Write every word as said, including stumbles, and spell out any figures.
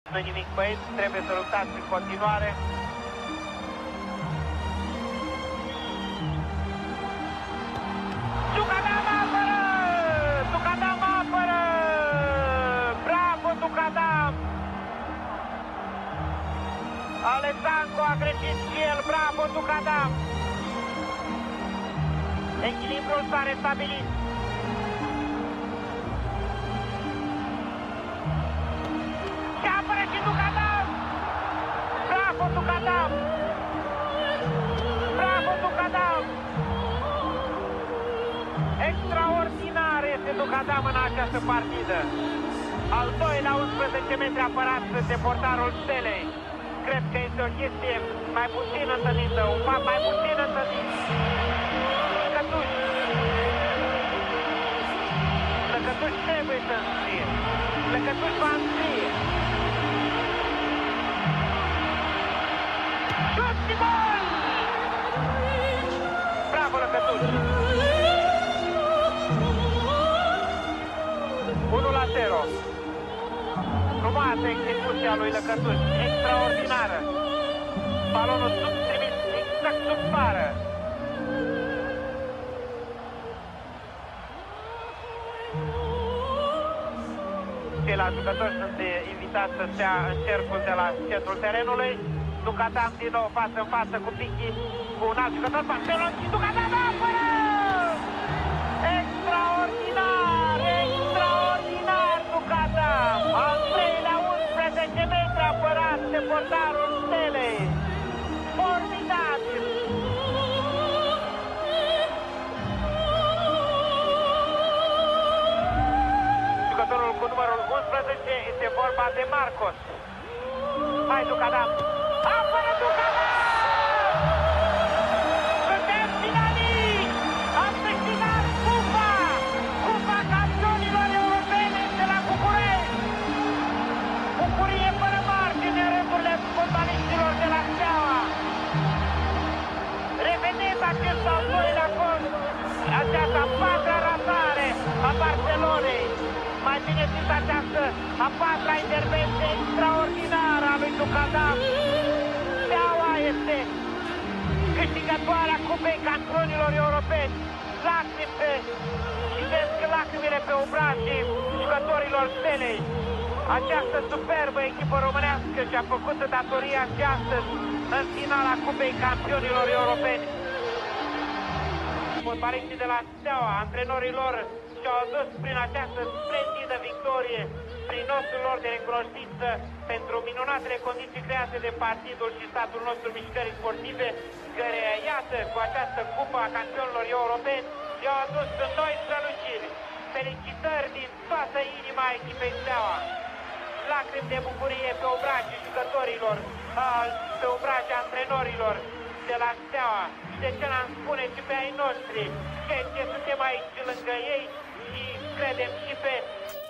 Nu-i nimic, băieți, trebuie să luptați în continuare. Ducadam apără! Ducadam apără! Bravo, Ducadam! Alexandru a greșit și el, bravo, Ducadam! Echilibrul s-a restabilit. Și apără și Ducadam! Bravo, Ducadam! Bravo, Ducadam! Extraordinar este Ducadam în această partidă. Al doilea unsprezece metri apărat de portarul Stelei. Cred că este o chestie mai puțin întâlnită, un fapt mai puțin întâlnit. Lăcătuș. Lăcătuș trebuie să înscrie. Lăcătuș va înscrie. Șut și gol! Bravo, Lăcătuș! unu la zero. Frumoasă execuția lui Lăcătuș, extraordinară. Balonul sub trimis exact sub bară. Ceilalți jucători sunt invitați să stea în cercul de la centrul terenului. Ducadam din nou față în față cu Pichi, cu un alt jucător, Pantelon și Ducadam apără! Extraordinar, extraordinar Ducadam! Al treilea unsprezece metri apărat de portarul Stelei. Formidabil! Jucătorul cu numărul unsprezece este vorba de Marcos. Hai, Ducadam! Apără Ducadam! Suntem finaliști! Am câștigat cupa! Cupa campionilor europene de la București! Bucurie fără margine în rândurile fotbaliștilor de la Steaua! Revedeți acest al doilea gol, această a patra ratare a Barcelonei. Mai bine zis, această a patra intervenție extraordinară a lui Ducadam. Steaua este câștigătoarea Cupei Campionilor Europeni. Lacrimi pe, și vezi că lacrimile pe obrajii jucătorilor Stelei. Această superbă echipă românească și-a făcut datoria și astăzi în finala Cupei Campionilor Europeni. Fotbaliștii de la Steaua, antrenorii lor, și-au adus prin această splendidă victorie prin nosul lor de recunoștință pentru minunatele condiții create de partidul și statul nostru mișcării sportive, care, iată, cu această cupă a campionilor europeni, i-au adus noi străluciri. Felicitări din toată inima echipei Steaua. Lacrimi de bucurie pe obrajii jucătorilor, pe obrajii antrenorilor de la Steaua și de ce n-am spune și pe ai noștri, că suntem aici lângă ei și credem și pe